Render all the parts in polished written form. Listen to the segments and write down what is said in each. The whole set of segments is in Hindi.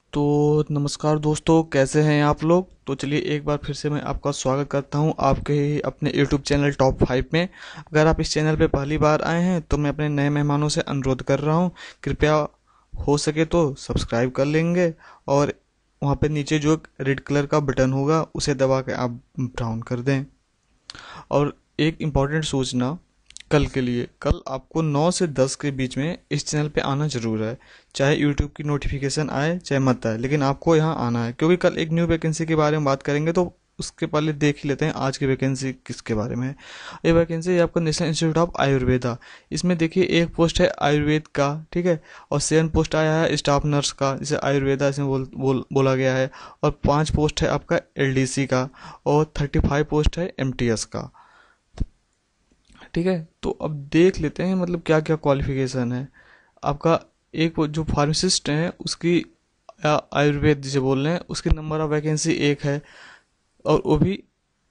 तो नमस्कार दोस्तों, कैसे हैं आप लोग। तो चलिए एक बार फिर से मैं आपका स्वागत करता हूं आपके ही अपने YouTube चैनल टॉप 5 में। अगर आप इस चैनल पे पहली बार आए हैं तो मैं अपने नए मेहमानों से अनुरोध कर रहा हूं, कृपया हो सके तो सब्सक्राइब कर लेंगे और वहां पे नीचे जो रेड कलर का बटन होगा उसे दबा के आप ब्राउन कर दें। और एक इम्पॉर्टेंट सूचना कल के लिए, कल आपको 9 से 10 के बीच में इस चैनल पे आना जरूर है। चाहे यूट्यूब की नोटिफिकेशन आए चाहे मत आए, लेकिन आपको यहाँ आना है, क्योंकि कल एक न्यू वैकेंसी के बारे में बात करेंगे। तो उसके पहले देख ही लेते हैं आज की वैकेंसी किसके बारे में है। ये वैकेंसी है आपका नेशनल इंस्टीट्यूट ऑफ आयुर्वेदा। इसमें देखिए एक पोस्ट है आयुर्वेद का, ठीक है, और 7 पोस्ट आया है स्टाफ नर्स का, जिसे आयुर्वेदा इसमें बोला गया है। और 5 पोस्ट है आपका एलडीसी का और 35 पोस्ट है एमटीएस का। ठीक है, तो अब देख लेते हैं मतलब क्या क्या क्वालिफिकेशन है आपका। एक वो जो फार्मासिस्ट है उसकी आयुर्वेद जिसे बोल रहे हैं उसकी नंबर ऑफ वैकेंसी एक है, और वो भी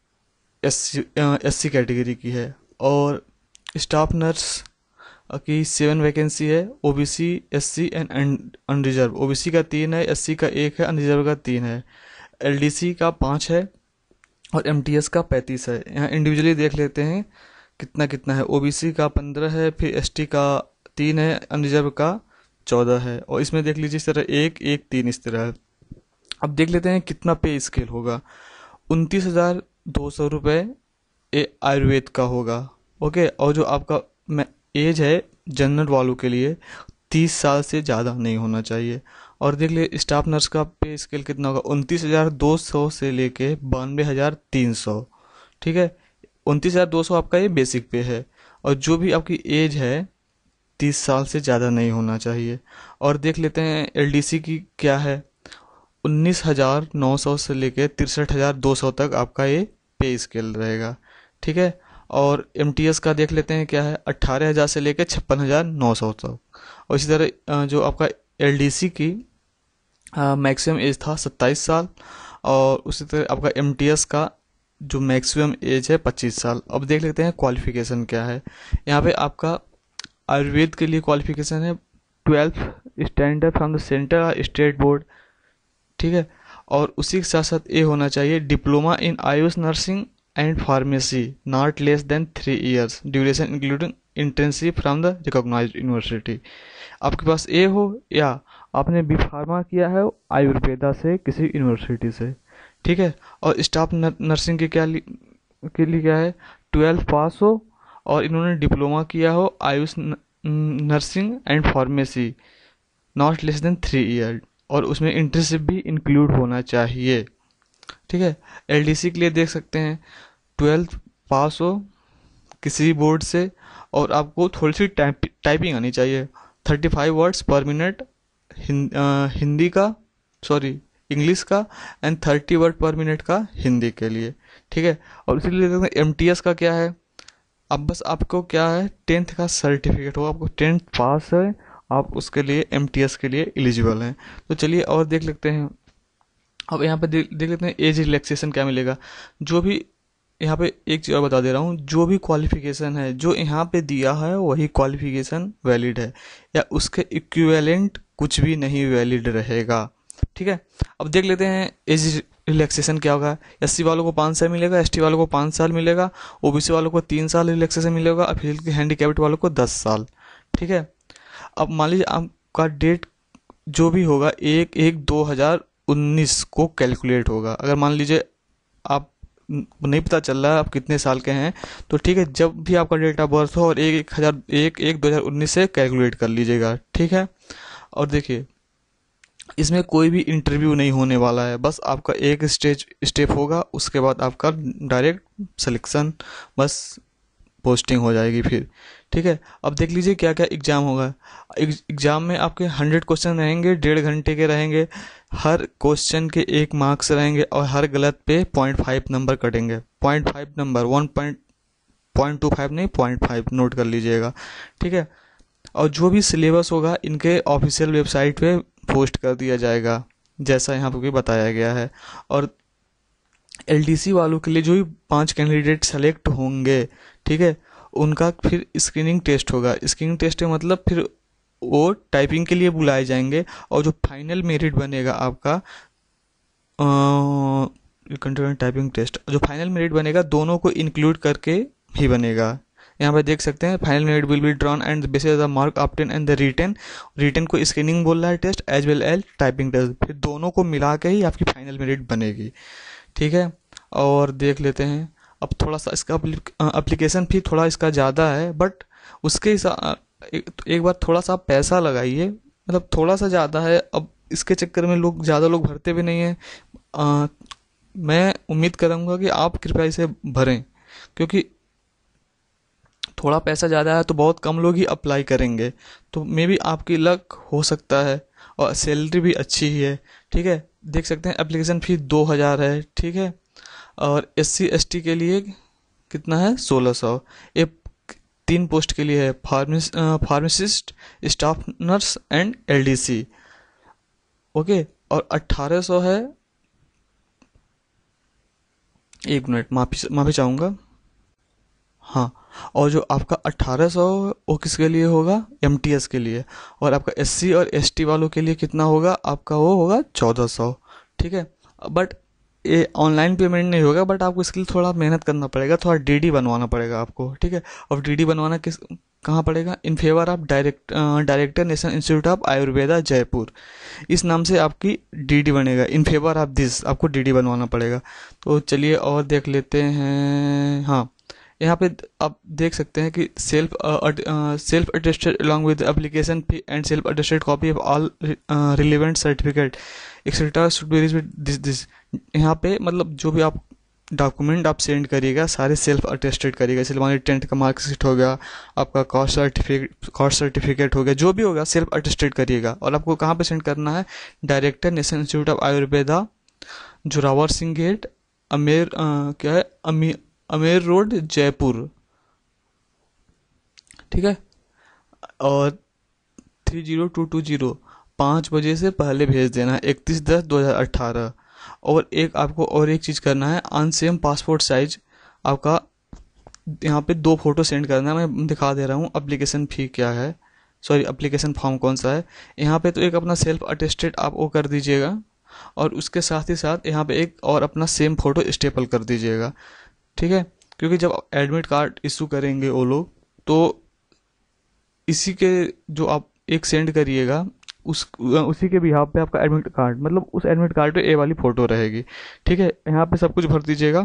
एससी कैटेगरी की है। और स्टाफ नर्स की 7 वैकेंसी है, OBC SC and unreserved. OBC का 3 है, एससी का 1 है, अनरिजर्व का 3 है, एलडीसी का 5 है और एमटीएस का 35 है। यहाँ इंडिविजुअली देख लेते हैं कितना कितना है। ओबीसी का 15 है, फिर एसटी का 3 है, अनरिजर्व का 14 है। और इसमें देख लीजिए इस तरह 1 1 3 इस तरह है। अब देख लेते हैं कितना पे स्केल होगा। 29,200 रुपये आयुर्वेद का होगा। ओके, और जो आपका एज है जनरल वालों के लिए 30 साल से ज़्यादा नहीं होना चाहिए। और देख लिए स्टाफ नर्स का पे स्केल कितना होगा, 29,200 से लेके 92,300। ठीक है, 29,200 आपका ये बेसिक पे है। और जो भी आपकी एज है 30 साल से ज़्यादा नहीं होना चाहिए। और देख लेते हैं एलडीसी की क्या है, 19,900 से लेके 63,200 तक आपका ये पे स्केल रहेगा। ठीक है, और एमटीएस का देख लेते हैं क्या है, 18,000 से लेके 56,900 तक। और इसी तरह जो आपका एलडीसी की मैक्सिमम एज था 27 साल, और उसी तरह आपका एमटीएस का जो मैक्सिमम एज है 25 साल। अब देख लेते हैं क्वालिफिकेशन क्या है। यहाँ पे आपका आयुर्वेद के लिए क्वालिफिकेशन है 12th standard from the centre state board. ठीक है, और उसी के साथ साथ ये होना चाहिए diploma in AYUSH nursing and pharmacy not less than 3 years duration including internship from the recognised university. आपके पास ये हो या आपने बी फार्मा किया है आयुर्वेदा से किसी यूनिवर्सिटी से। ठीक है, और स्टाफ नर्सिंग के के लिए क्या है, 12 पास हो और इन्होंने डिप्लोमा किया हो AYUSH nursing and pharmacy not less than 3 year, और उसमें इंटर्नशिप भी इंक्लूड होना चाहिए। ठीक है, एलडीसी के लिए देख सकते हैं 12 पास हो किसी बोर्ड से, और आपको थोड़ी सी टाइपिंग आनी चाहिए, 35 वर्ड्स पर मिनट हिंदी का, सॉरी इंग्लिश का, एंड 30 वर्ड पर मिनट का हिंदी के लिए। ठीक है, और इसीलिए देखते हैं एमटीएस का क्या है। अब बस आपको क्या है 10th का सर्टिफिकेट हो, आपको 10th पास है, आप उसके लिए एमटीएस के लिए एलिजिबल हैं। तो चलिए और देख लेते हैं। अब यहाँ पे देख लेते हैं एज रिलैक्सेशन क्या मिलेगा। जो भी यहाँ पे एक चीज़ और बता दे रहा हूँ, जो भी क्वालिफिकेशन है जो यहाँ पे दिया है वही क्वालिफिकेशन वैलिड है, या उसके इक्विवेलेंट कुछ भी नहीं वैलिड रहेगा। ठीक है, अब देख लेते हैं एज रिलैक्सेशन क्या होगा। एससी वालों को 5 साल मिलेगा, एसटी वालों को 5 साल मिलेगा, ओबीसी वालों को 3 साल रिलैक्सेशन मिलेगा, और फिजिकली हैंडीकैप्ड वालों को 10 साल। ठीक है, अब मान लीजिए आपका डेट जो भी होगा 1/1/2019 को कैलकुलेट होगा। अगर मान लीजिए आप नहीं पता चल रहा है आप कितने साल के हैं, तो ठीक है, जब भी आपका डेट ऑफ बर्थ हो और 1/1/2019 से कैलकुलेट कर लीजिएगा। ठीक है, और देखिए इसमें कोई भी इंटरव्यू नहीं होने वाला है, बस आपका एक स्टेप होगा, उसके बाद आपका डायरेक्ट सिलेक्शन, बस पोस्टिंग हो जाएगी फिर। ठीक है, अब देख लीजिए क्या क्या एग्ज़ाम होगा। एग्ज़ाम में आपके 100 क्वेश्चन रहेंगे, 1.5 घंटे के रहेंगे। हर क्वेश्चन के 1 मार्क्स रहेंगे, और हर गलत पे 0.5 नंबर कटेंगे। 0.5 नंबर, 1.25 नहीं, 0.5 नोट कर लीजिएगा। ठीक है, और जो भी सिलेबस होगा इनके ऑफिशियल वेबसाइट पे पोस्ट कर दिया जाएगा, जैसा यहाँ पर भी बताया गया है। और एलडीसी वालों के लिए जो भी 5 कैंडिडेट सेलेक्ट होंगे, ठीक है, उनका फिर स्क्रीनिंग टेस्ट होगा। स्क्रीनिंग टेस्ट का मतलब फिर वो टाइपिंग के लिए बुलाए जाएंगे, और जो फाइनल मेरिट बनेगा आपका कंटिन्यू टाइपिंग टेस्ट, जो फाइनल मेरिट बनेगा दोनों को इंक्लूड करके ही बनेगा। यहाँ पे देख सकते हैं final merit will be drawn and basis the mark obtain and the written, written को स्क्रीनिंग बोल रहा है test as well as typing test, फिर दोनों को मिला के ही आपकी फाइनल मेरिट बनेगी। ठीक है, और देख लेते हैं अब थोड़ा सा इसका एप्लीकेशन फी थोड़ा इसका ज़्यादा है, बट उसके एक बार थोड़ा सा आप पैसा लगाइए, मतलब थोड़ा सा ज़्यादा है। अब इसके चक्कर में ज़्यादा लोग भरते भी नहीं हैं। मैं उम्मीद करूँगा कि आप कृपया इसे भरें, क्योंकि थोड़ा पैसा ज़्यादा है तो बहुत कम लोग ही अप्लाई करेंगे, तो मे बी आपकी लक हो सकता है, और सैलरी भी अच्छी ही है। ठीक है, देख सकते हैं एप्लीकेशन फ़ी 2000 है। ठीक है, और SC ST के लिए कितना है 1600। ये 3 पोस्ट के लिए है, pharmacist, staff nurse and LDC। Okay, और 1800 है, एक मिनट माफ़ी चाहूँगा। हाँ, और जो आपका 1800 वो किसके लिए होगा, MTS के लिए, और आपका SC और ST वालों के लिए कितना होगा आपका, वो होगा 1400। ठीक है, बट ये ऑनलाइन पेमेंट नहीं होगा, बट आपको इसके लिए थोड़ा मेहनत करना पड़ेगा, थोड़ा DD बनवाना पड़ेगा आपको। ठीक है, और DD बनवाना कहाँ पड़ेगा, in favour of director national institute of Ayurveda Jaipur, इस नाम से आपकी DD बनेगा। इन फेवर ऑफ दिस आपको DD बनवाना पड़ेगा। तो चलिए और देख लेते हैं। हाँ, यहाँ पे आप देख सकते हैं कि self attested along with application fee and self attested copy of all relevant certificate etcetera should be with this. यहाँ पे मतलब जो भी आप डॉक्यूमेंट आप सेंड करिएगा सारे सेल्फ अटेस्टेड करिएगा, जैसे हमारे 10th का मार्कशीट हो गया, आपका कॉस्ट सर्टिफिकेट हो गया, जो भी होगा सेल्फ अटेस्टेड करिएगा। और आपको कहाँ पे सेंड करना है, director national institute of Ayurveda, Zorawar Singh gate, क्या है, अमेर रोड, जयपुर। ठीक है, और 30220 5 बजे से पहले भेज देना है, 31/10/2018। और आपको और एक चीज़ करना है, ऑन सेम पासपोर्ट साइज आपका यहाँ पे 2 फोटो सेंड करना है। मैं दिखा दे रहा हूँ एप्लीकेशन फ़ी क्या है, सॉरी एप्लीकेशन फॉर्म कौन सा है। यहाँ पे तो एक अपना सेल्फ अटेस्टेड आप वो कर दीजिएगा, और उसके साथ ही साथ यहाँ पे एक और अपना सेम फोटो स्टेपल कर दीजिएगा। ठीक है, क्योंकि जब एडमिट कार्ड इशू करेंगे वो लोग, तो इसी के जो आप एक सेंड करिएगा उसी के बिहाफ पे आपका एडमिट कार्ड, मतलब उस एडमिट कार्ड पे ए वाली फ़ोटो रहेगी। ठीक है, यहाँ पे सब कुछ भर दीजिएगा,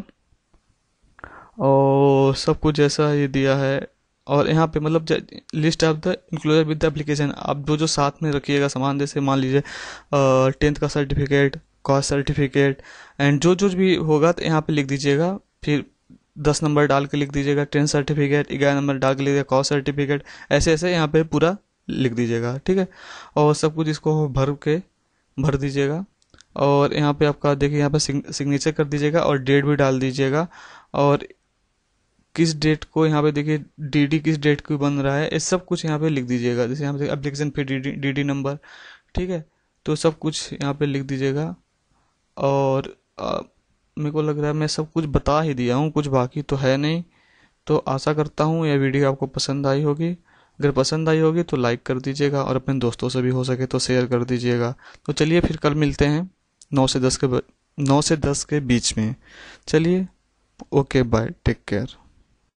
और सब कुछ जैसा ये दिया है। और यहाँ पे मतलब list of the enclosure with the application, आप जो जो साथ में रखिएगा सामान, जैसे मान लीजिए 10th का सर्टिफिकेट, कास्ट सर्टिफिकेट, एंड जो जो भी होगा तो यहाँ पे लिख दीजिएगा। फिर 10 नंबर डाल के लिख दीजिएगा 10 सर्टिफिकेट, 11 नंबर डाल के लिखिएगा कास्ट सर्टिफिकेट, ऐसे ऐसे यहाँ पे पूरा लिख दीजिएगा। ठीक है, और सब कुछ इसको भर दीजिएगा। और यहाँ पे आपका देखिए, यहाँ पे सिग्नेचर कर दीजिएगा और डेट भी डाल दीजिएगा, और किस डेट को यहाँ पे देखिए DD किस डेट को बन रहा है, ये सब कुछ यहाँ पे लिख दीजिएगा। जैसे यहाँ पे एप्लीकेशन फी DD नंबर। ठीक है, तो सब कुछ यहाँ पे लिख दीजिएगा। और मेरे को लग रहा है मैं सब कुछ बता ही दिया हूँ, कुछ बाकी तो है नहीं। तो आशा करता हूँ यह वीडियो आपको पसंद आई होगी। अगर पसंद आई होगी तो लाइक कर दीजिएगा, और अपने दोस्तों से भी हो सके तो शेयर कर दीजिएगा। तो चलिए फिर कल मिलते हैं 9 से 10 के बीच में। चलिए, ओके बाय, टेक केयर।